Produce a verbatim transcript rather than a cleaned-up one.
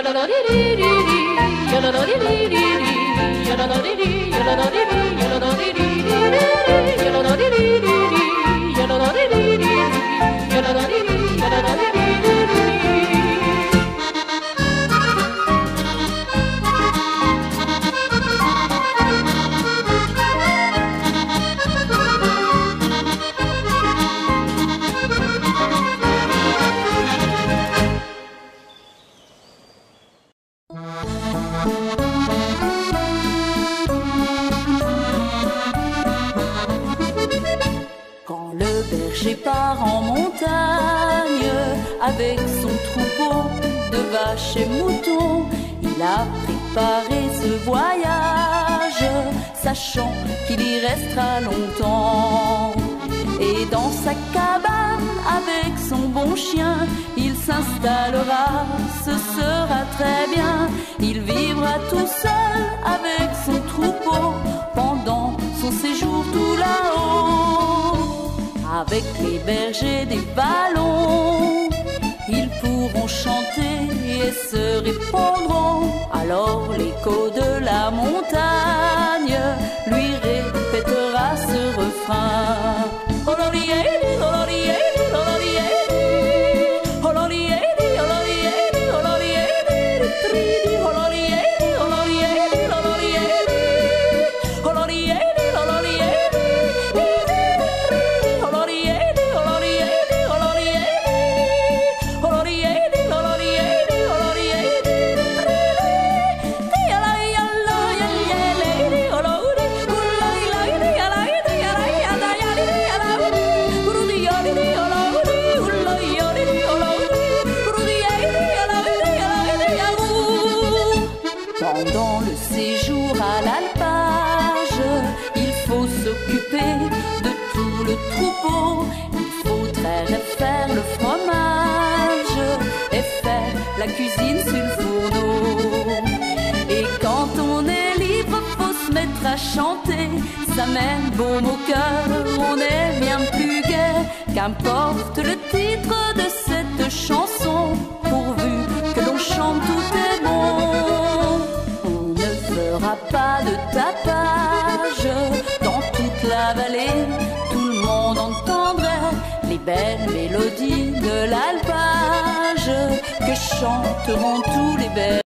Quand le berger part en montagne avec son troupeau de vaches et moutons, il a préparé ce voyage, sachant qu'il y restera longtemps. Et dans sa cabane, avec son bon chien, il s'installera, ce sera très bien. Il vivra tout seul avec son troupeau pendant son séjour tout là-haut. Avec les bergers des vallons, ils pourront chanter et se répondront. Alors l'écho de la montagne lui répétera ce refrain. Pendant le séjour à l'alpage, il faut s'occuper de tout le troupeau. Il faudrait faire le fromage et faire la cuisine sur le fourneau. Et quand on est libre, faut se mettre à chanter. Ça met baume au cœur, on est bien plus gai. Qu'importe le titre de cette chanson, pourvu que l'on chante tout est bon. Pas de tapage dans toute la vallée, tout le monde entendrait les belles mélodies de l'alpage que chanteront tous les belles.